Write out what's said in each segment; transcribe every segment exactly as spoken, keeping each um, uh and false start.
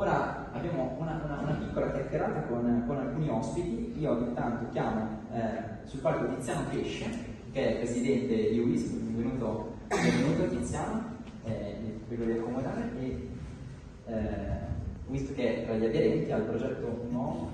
Ora abbiamo una, una, una piccola chiacchierata con, con alcuni ospiti. Io intanto chiamo eh, sul palco Tiziano Pesce, che è il presidente di WISP. Benvenuto, benvenuto Tiziano, eh, prego di accomodare. E, eh, WISP che è tra gli aderenti al progetto nuovo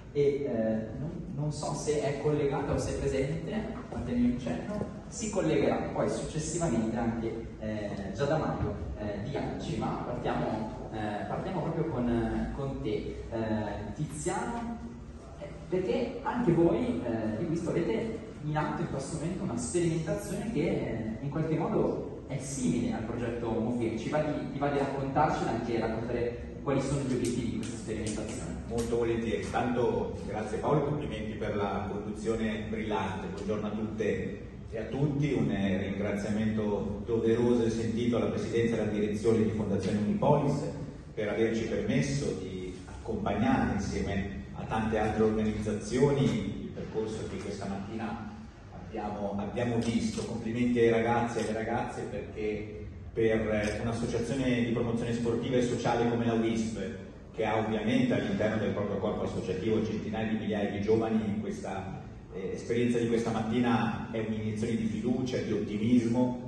e eh, non, non so se è collegata o se è presente, fatemi un cenno, si collegherà poi successivamente anche eh, già da maggio eh, di Anci, ma partiamo Eh, partiamo proprio con, con te, eh, Tiziano, eh, perché anche voi eh, di WISP avete in atto in questo momento una sperimentazione che eh, in qualche modo è simile al progetto Movie. Ci va di, ti va di raccontarcela e anche raccontare quali sono gli obiettivi di questa sperimentazione? Molto volentieri, tanto grazie Paolo, complimenti per la conduzione brillante, buongiorno a tutte e a tutti, un ringraziamento doveroso e sentito alla Presidenza e alla Direzione di Fondazione Unipolis per averci permesso di accompagnare insieme a tante altre organizzazioni il percorso che questa mattina abbiamo, abbiamo visto. Complimenti ai ragazzi e alle ragazze, perché per un'associazione di promozione sportiva e sociale come la WISP, che ha ovviamente all'interno del proprio corpo associativo centinaia di migliaia di giovani, questa eh, esperienza di questa mattina è un'iniezione di fiducia, di ottimismo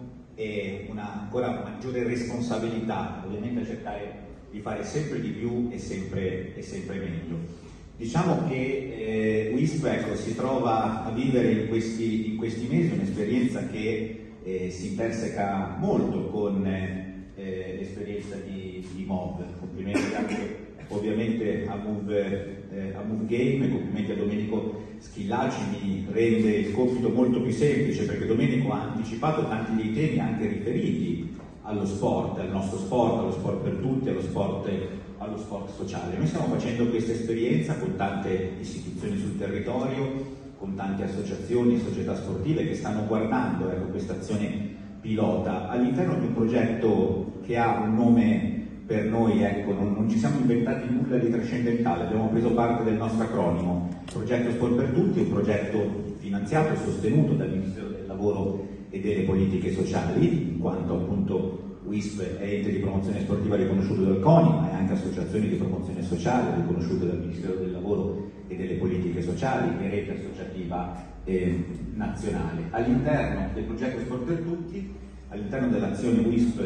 e una ancora maggiore responsabilità, ovviamente a cercare di fare sempre di più e sempre, e sempre meglio. Diciamo che eh, WISP ecco, si trova a vivere in questi, in questi mesi un'esperienza che eh, si interseca molto con eh, l'esperienza di, di Move. Complimenti anche ovviamente a Move, eh, a Move Game, complimenti a Domenico Schillaci, mi rende il compito molto più semplice, perché Domenico ha anticipato tanti dei temi anche riferiti allo sport, al nostro sport, allo sport per tutti, allo sport, allo sport sociale. Noi stiamo facendo questa esperienza con tante istituzioni sul territorio, con tante associazioni e società sportive che stanno guardando ecco, questa azione pilota all'interno di un progetto che ha un nome per noi, ecco, non, non ci siamo inventati nulla di trascendentale, abbiamo preso parte del nostro acronimo. Progetto Sport per Tutti è un progetto finanziato e sostenuto dal Ministero del Lavoro e delle Politiche Sociali, in quanto appunto WISP è ente di promozione sportiva riconosciuto dal CONI, ma è anche associazione di promozione sociale riconosciuta dal Ministero del Lavoro e delle Politiche Sociali e rete associativa eh, nazionale. All'interno del progetto Sport per Tutti, all'interno dell'azione WISP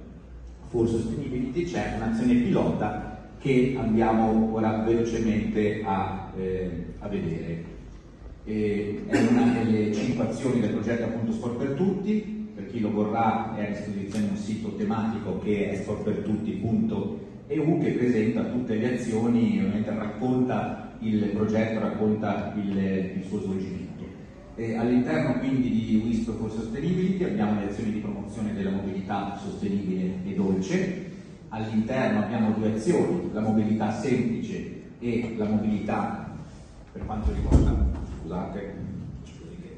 for Sustainability, c'è un'azione pilota che andiamo ora velocemente a, eh, a vedere. E è una delle cinque azioni del progetto appunto Sport per Tutti. Per chi lo vorrà è a disposizione un sito tematico che è sport per tutti punto e u, che presenta tutte le azioni, ovviamente racconta il progetto, racconta il, il suo svolgimento. All'interno quindi di WISP for Sustainability abbiamo le azioni di promozione della mobilità sostenibile e dolce. All'interno abbiamo due azioni, la mobilità semplice e la mobilità per quanto riguarda, scusate, così che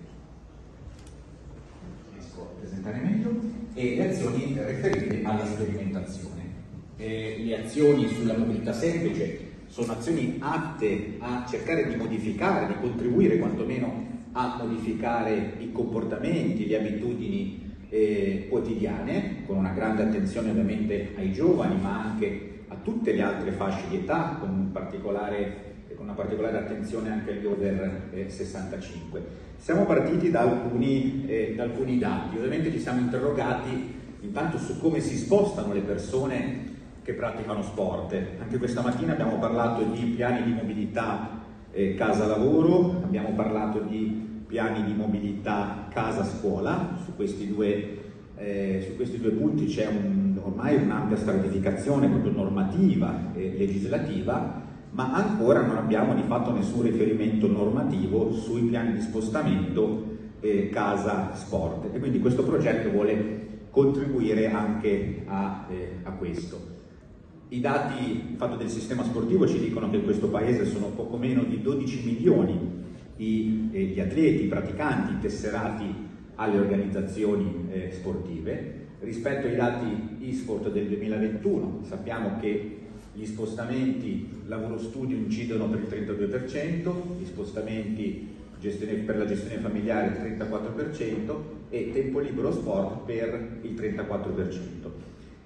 riesco a presentare meglio, e le azioni riferite alla sperimentazione. E le azioni sulla mobilità semplice sono azioni atte a cercare di modificare, di contribuire quantomeno a modificare i comportamenti, le abitudini eh, quotidiane, con una grande attenzione ovviamente ai giovani, ma anche a tutte le altre fasce di età, con, un particolare, con una particolare attenzione anche agli over eh, sessantacinque. Siamo partiti da alcuni, eh, da alcuni dati, ovviamente ci siamo interrogati intanto su come si spostano le persone che praticano sport. Anche questa mattina abbiamo parlato di piani di mobilità eh, casa-lavoro, abbiamo parlato di piani di mobilità casa-scuola. Su questi due, eh, su questi due punti c'è un, ormai un'ampia stratificazione proprio normativa e legislativa, ma ancora non abbiamo di fatto nessun riferimento normativo sui piani di spostamento eh, casa-sport, e quindi questo progetto vuole contribuire anche a, eh, a questo. I dati fatto del sistema sportivo ci dicono che in questo paese sono poco meno di dodici milioni i, eh, gli atleti, i praticanti, i tesserati alle organizzazioni eh, sportive. Rispetto ai dati e-sport del duemilaventuno sappiamo che gli spostamenti lavoro-studio incidono per il trentadue per cento, gli spostamenti gestione, per la gestione familiare il trentaquattro per cento e tempo libero sport per il trentaquattro per cento.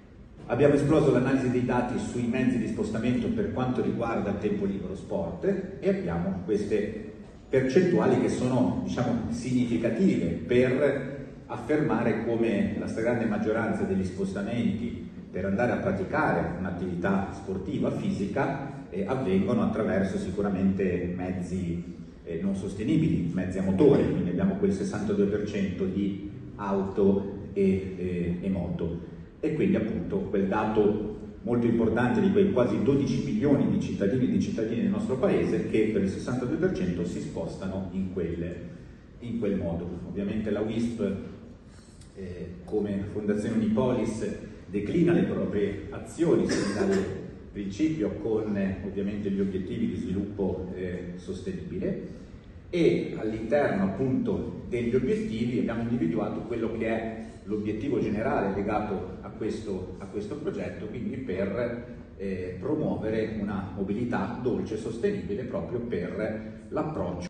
Abbiamo esploso l'analisi dei dati sui mezzi di spostamento per quanto riguarda il tempo libero sport e abbiamo queste percentuali che sono, diciamo, significative per affermare come la stragrande maggioranza degli spostamenti per andare a praticare un'attività sportiva fisica eh, avvengono attraverso sicuramente mezzi eh, non sostenibili, mezzi a motore, quindi abbiamo quel sessantadue per cento di auto e, e, e moto. E quindi appunto quel dato molto importante di quei quasi dodici milioni di cittadini e di cittadini del nostro paese che per il sessantadue per cento si spostano in, quelle, in quel modo. Ovviamente la W I S P eh, come Fondazione Unipolis declina le proprie azioni sin dal principio con eh, ovviamente gli obiettivi di sviluppo eh, sostenibile e all'interno appunto degli obiettivi abbiamo individuato quello che è l'obiettivo generale legato a questo, a questo progetto, quindi per eh, promuovere una mobilità dolce e sostenibile proprio per l'approccio